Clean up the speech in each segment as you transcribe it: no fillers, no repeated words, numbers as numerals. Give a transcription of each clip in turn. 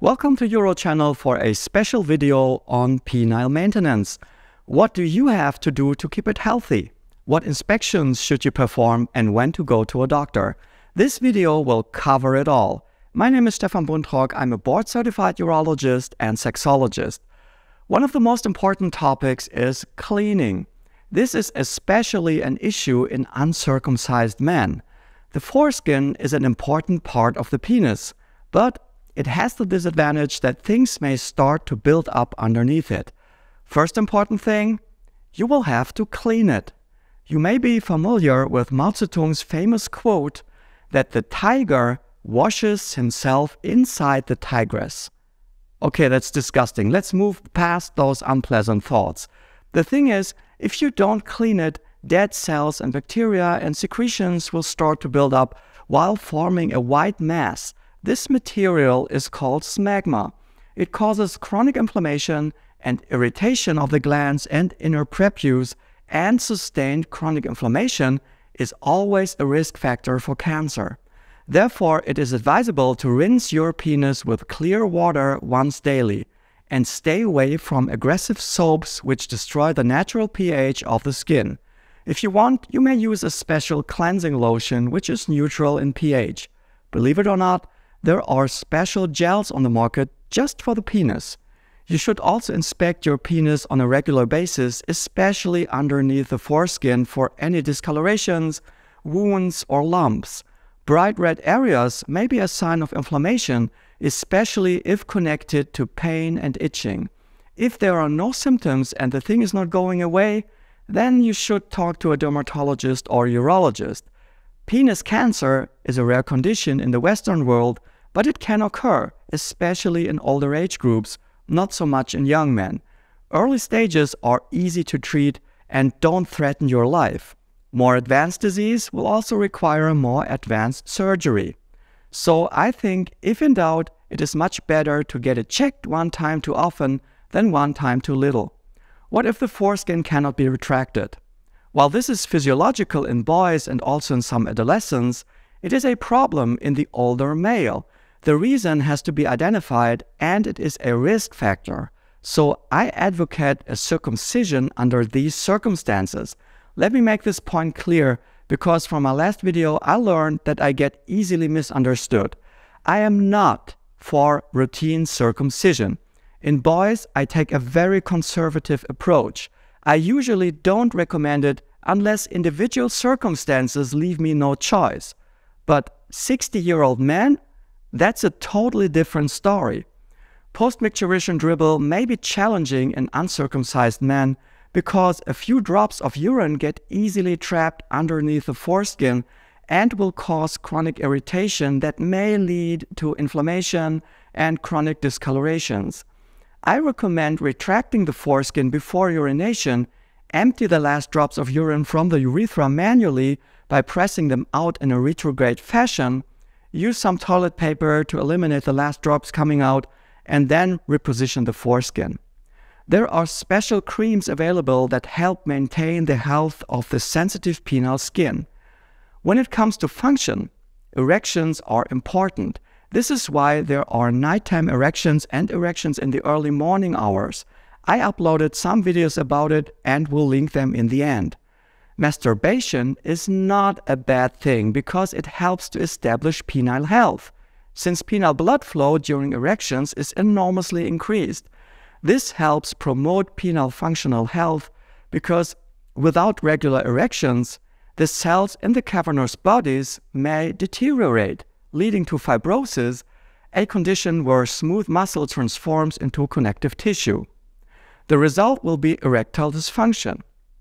Welcome to UroChannel for a special video on penile maintenance. What do you have to do to keep it healthy? What inspections should you perform and when to go to a doctor? This video will cover it all. My name is Stefan Buntrock. I'm a board-certified urologist and sexologist. One of the most important topics is cleaning. This is especially an issue in uncircumcised men. The foreskin is an important part of the penis, but it has the disadvantage that things may start to build up underneath it. First important thing, you will have to clean it. You may be familiar with Mao Zedong's famous quote that the tiger washes himself inside the tigress. Okay, that's disgusting. Let's move past those unpleasant thoughts. The thing is, if you don't clean it, dead cells and bacteria and secretions will start to build up while forming a white mass. This material is called smegma. It causes chronic inflammation and irritation of the glands and inner prepuce, and sustained chronic inflammation is always a risk factor for cancer. Therefore, it is advisable to rinse your penis with clear water once daily and stay away from aggressive soaps which destroy the natural pH of the skin. If you want, you may use a special cleansing lotion which is neutral in pH. Believe it or not, there are special gels on the market just for the penis. You should also inspect your penis on a regular basis, especially underneath the foreskin, for any discolorations, wounds, or lumps. Bright red areas may be a sign of inflammation, especially if connected to pain and itching. If there are no symptoms and the thing is not going away, then you should talk to a dermatologist or urologist. Penis cancer is a rare condition in the Western world, but it can occur, especially in older age groups, not so much in young men. Early stages are easy to treat and don't threaten your life. More advanced disease will also require more advanced surgery. So I think, if in doubt, it is much better to get it checked one time too often than one time too little. What if the foreskin cannot be retracted? While this is physiological in boys and also in some adolescents, it is a problem in the older male. The reason has to be identified, and it is a risk factor. So I advocate a circumcision under these circumstances. Let me make this point clear, because from my last video I learned that I get easily misunderstood. I am not for routine circumcision. In boys, I take a very conservative approach. I usually don't recommend it unless individual circumstances leave me no choice. But 60-year-old men? That's a totally different story. Post-micturition dribble may be challenging in uncircumcised men because a few drops of urine get easily trapped underneath the foreskin and will cause chronic irritation that may lead to inflammation and chronic discolorations. I recommend retracting the foreskin before urination. Empty the last drops of urine from the urethra manually by pressing them out in a retrograde fashion. Use some toilet paper to eliminate the last drops coming out, and then reposition the foreskin. There are special creams available that help maintain the health of the sensitive penile skin. When it comes to function, erections are important. This is why there are nighttime erections and erections in the early morning hours. I uploaded some videos about it and will link them in the end. Masturbation is not a bad thing because it helps to establish penile health, since penile blood flow during erections is enormously increased. This helps promote penile functional health because without regular erections, the cells in the cavernous bodies may deteriorate, leading to fibrosis, a condition where smooth muscle transforms into connective tissue. The result will be erectile dysfunction.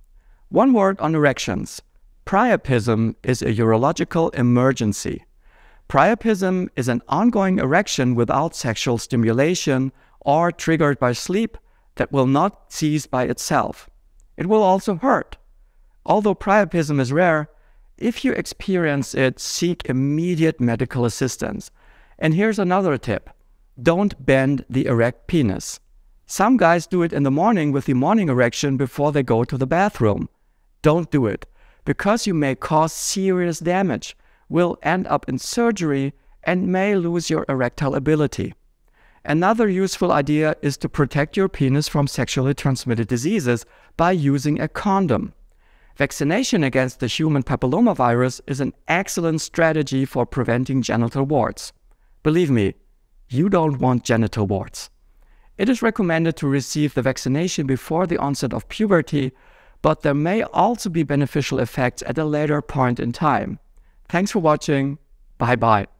One word on erections. Priapism is a urological emergency. Priapism is an ongoing erection without sexual stimulation or triggered by sleep that will not cease by itself. It will also hurt. Although priapism is rare, if you experience it, seek immediate medical assistance. And here's another tip. Don't bend the erect penis. Some guys do it in the morning with the morning erection before they go to the bathroom. Don't do it, because you may cause serious damage, will end up in surgery, and may lose your erectile ability. Another useful idea is to protect your penis from sexually transmitted diseases by using a condom. Vaccination against the human papillomavirus is an excellent strategy for preventing genital warts. Believe me, you don't want genital warts. It is recommended to receive the vaccination before the onset of puberty, but there may also be beneficial effects at a later point in time. Thanks for watching. Bye-bye.